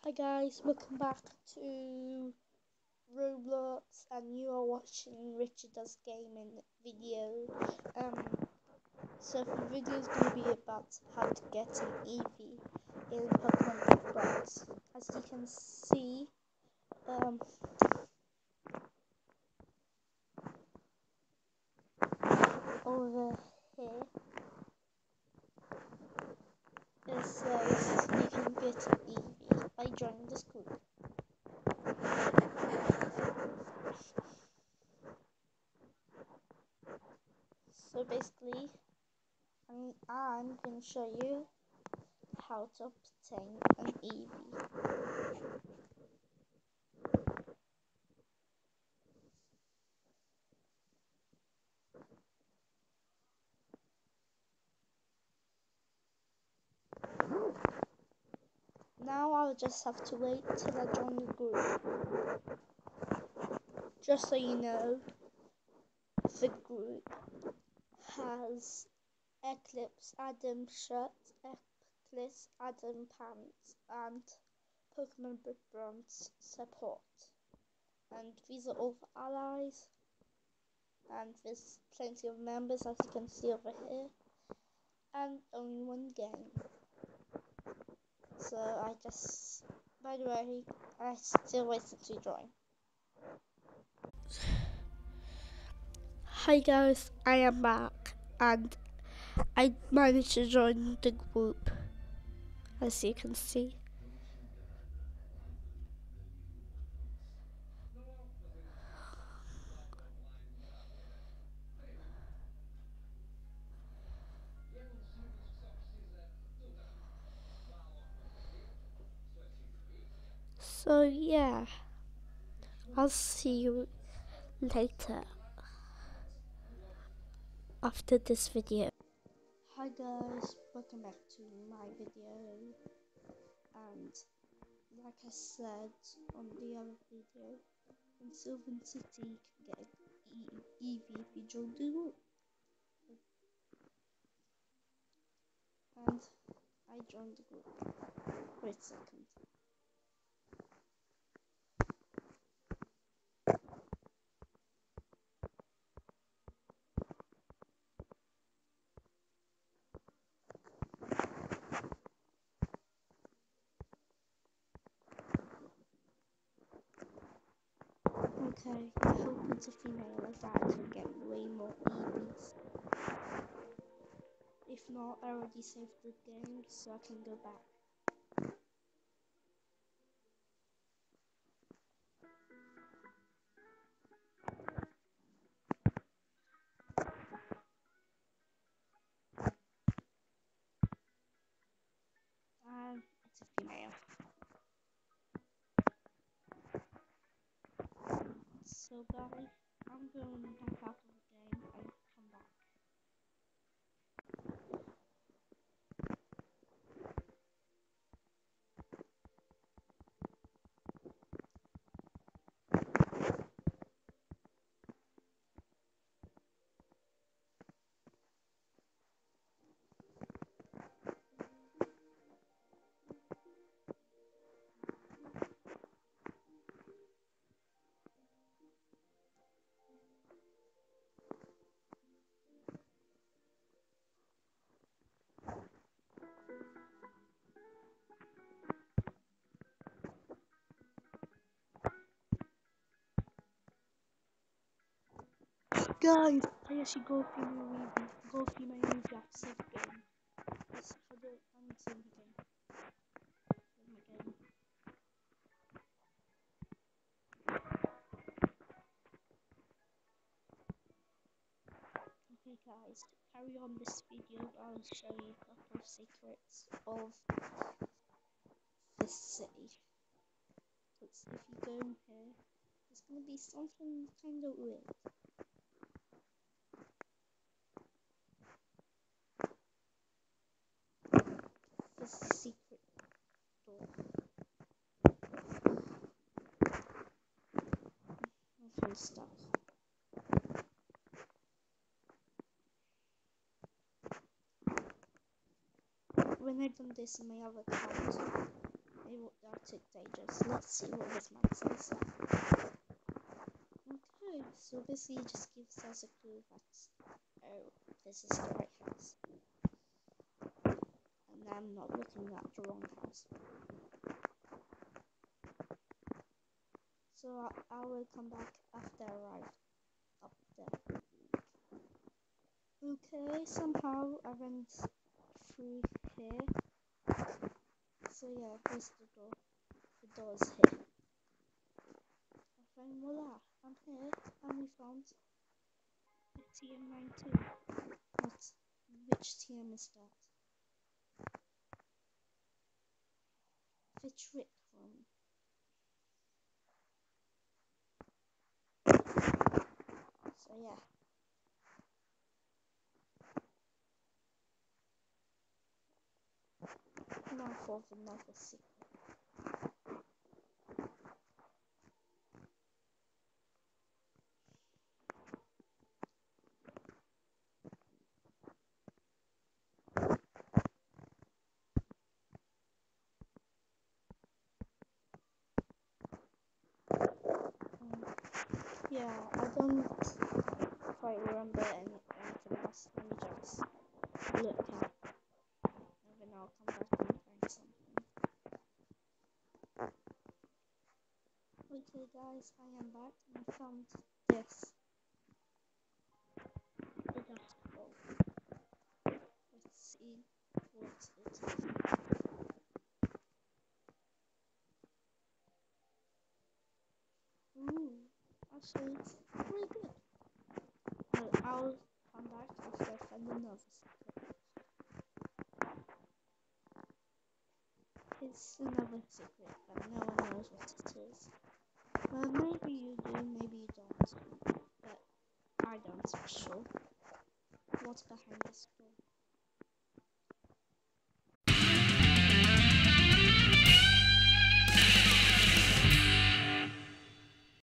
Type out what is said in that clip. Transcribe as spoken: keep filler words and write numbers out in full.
Hi guys, welcome back to Roblox, and you are watching Richard Does Gaming video. Um, so the video is going to be about how to get an Eevee in Pokemon Big Bronze. As you can see, um, over here, it says you can get an Eevee by joining this group. So basically, I'm, I'm going to show you how to obtain an Eevee. Now I'll just have to wait till I join the group. Just so you know, the group has Eclipse Adam shirt, Eclipse Adam pants, and Pokemon Big Bronze support. And these are all the allies. And there's plenty of members, as you can see over here. And only one game. So I just, by the way, I still waiting to join. Hi guys, I am back and I managed to join the group, as you can see. So yeah, I'll see you later after this video. Hi guys, welcome back to my video, and like I said on the other video, in Sylvan City you can get an Eevee if you join the group. And I joined the group. Wait a second. Okay, I hope it's a female like that I can get way more Eevees. If not, I already saved the game so I can go back. And it's a female. So guys, I'm going back out of the game and come back. Guys, I actually go female Eevee. Go female Eevee after save the game. Yes, for the I'm saving the game. Save my game. Okay guys, to carry on this video, I'll show you a couple of secrets of this city. Because if you go in here, there's gonna be something kind of weird. This is a secret door. Okay, stuff. When I've done this in my other account, it, that took ages. Let's see what this map says. Okay, so basically it just gives us a clue that, oh, this is the right house. And I'm not looking at the wrong house. So I, I will come back after I arrive up there. Okay, somehow I went through here. So yeah, here's the door. The door's here. And voila, I'm here, and we found the T M ninety-two. What? Which T M is that? The trick room. So yeah. Now for another secret. Um, yeah, I don't quite remember any, anything else. Let me just look at, and then I'll come back and find something. Okay guys, I am back and I found this. The dust bowl. Let's see what it is. Ooh, actually it's pretty good. Well, I'll come back after I find another secret. It's another secret, but no one knows what it is. Well, maybe you do, maybe you don't. But I don't for sure. What's behind this door?